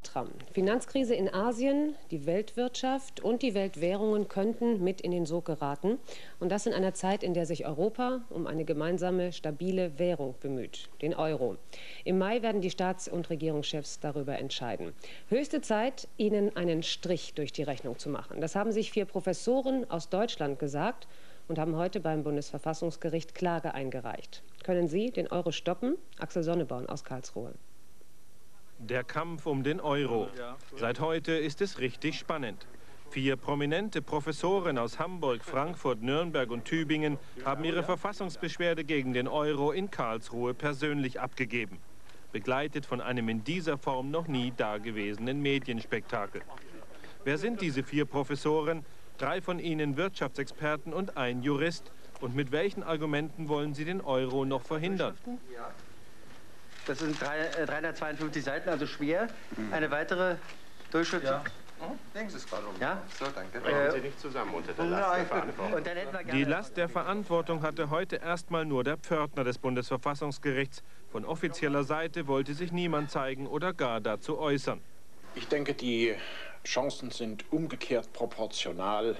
Stramm. Finanzkrise in Asien, die Weltwirtschaft und die Weltwährungen könnten mit in den Sog geraten. Und das in einer Zeit, in der sich Europa um eine gemeinsame, stabile Währung bemüht, den Euro. Im Mai werden die Staats- und Regierungschefs darüber entscheiden. Höchste Zeit, ihnen einen Strich durch die Rechnung zu machen. Das haben sich 4 Professoren aus Deutschland gesagt und haben heute beim Bundesverfassungsgericht Klage eingereicht. Können Sie den Euro stoppen? Axel Sonneborn aus Karlsruhe. Der Kampf um den Euro. Seit heute ist es richtig spannend. 4 prominente Professoren aus Hamburg, Frankfurt, Nürnberg und Tübingen haben ihre Verfassungsbeschwerde gegen den Euro in Karlsruhe persönlich abgegeben. Begleitet von einem in dieser Form noch nie dagewesenen Medienspektakel. Wer sind diese 4 Professoren? 3 von ihnen Wirtschaftsexperten und ein Jurist. Und mit welchen Argumenten wollen sie den Euro noch verhindern? Das sind 352 Seiten, also schwer. Eine weitere Durchschrift. Ja. Denken Sie es gerade um. Ja? So, danke. Bringen Sie nicht zusammen unter der Last der Verantwortung. Und dann hätten wir Die Last der Verantwortung hatte heute erstmal nur der Pförtner des Bundesverfassungsgerichts. Von offizieller Seite wollte sich niemand zeigen oder gar dazu äußern. Ich denke, die Chancen sind umgekehrt proportional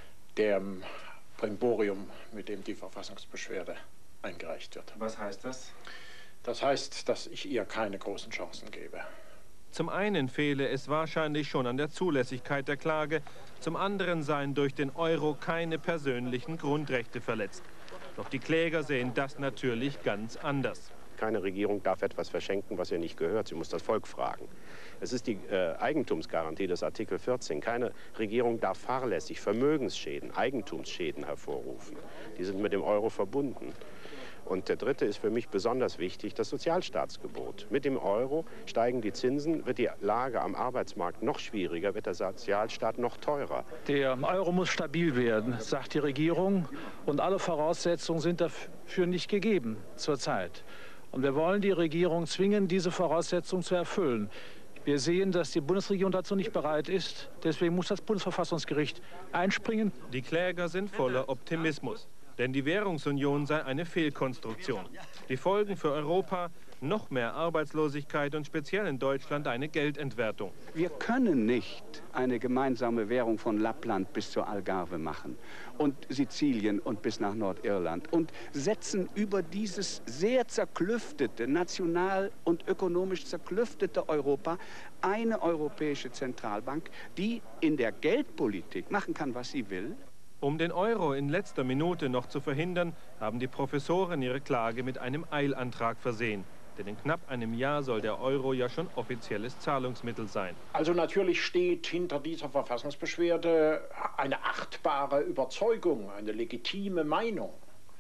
dem Brimborium, mit dem die Verfassungsbeschwerde eingereicht wird. Was heißt das? Das heißt, dass ich ihr keine großen Chancen gebe. Zum einen fehle es wahrscheinlich schon an der Zulässigkeit der Klage, zum anderen seien durch den Euro keine persönlichen Grundrechte verletzt. Doch die Kläger sehen das natürlich ganz anders. Keine Regierung darf etwas verschenken, was ihr nicht gehört. Sie muss das Volk fragen. Es ist die Eigentumsgarantie des Artikel 14. Keine Regierung darf fahrlässig Vermögensschäden, Eigentumsschäden hervorrufen. Die sind mit dem Euro verbunden. Und der dritte ist für mich besonders wichtig, das Sozialstaatsgebot. Mit dem Euro steigen die Zinsen, wird die Lage am Arbeitsmarkt noch schwieriger, wird der Sozialstaat noch teurer. Der Euro muss stabil werden, sagt die Regierung. Und alle Voraussetzungen sind dafür nicht gegeben zurzeit. Und wir wollen die Regierung zwingen, diese Voraussetzungen zu erfüllen. Wir sehen, dass die Bundesregierung dazu nicht bereit ist. Deswegen muss das Bundesverfassungsgericht einspringen. Die Kläger sind voller Optimismus. Denn die Währungsunion sei eine Fehlkonstruktion. Die Folgen für Europa: noch mehr Arbeitslosigkeit und speziell in Deutschland eine Geldentwertung. Wir können nicht eine gemeinsame Währung von Lappland bis zur Algarve machen und Sizilien und bis nach Nordirland und setzen über dieses sehr zerklüftete, national und ökonomisch zerklüftete Europa eine europäische Zentralbank, die in der Geldpolitik machen kann, was sie will. Um den Euro in letzter Minute noch zu verhindern, haben die Professoren ihre Klage mit einem Eilantrag versehen. Denn in knapp einem Jahr soll der Euro ja schon offizielles Zahlungsmittel sein. Also natürlich steht hinter dieser Verfassungsbeschwerde eine achtbare Überzeugung, eine legitime Meinung.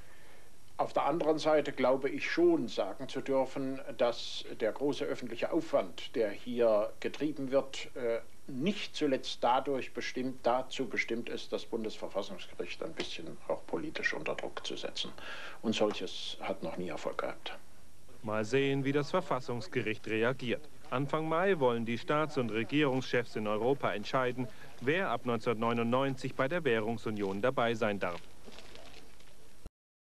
Auf der anderen Seite glaube ich schon sagen zu dürfen, dass der große öffentliche Aufwand, der hier getrieben wird, nicht zuletzt dazu bestimmt ist, das Bundesverfassungsgericht ein bisschen auch politisch unter Druck zu setzen. Und solches hat noch nie Erfolg gehabt. Mal sehen, wie das Verfassungsgericht reagiert. Anfang Mai wollen die Staats- und Regierungschefs in Europa entscheiden, wer ab 1999 bei der Währungsunion dabei sein darf.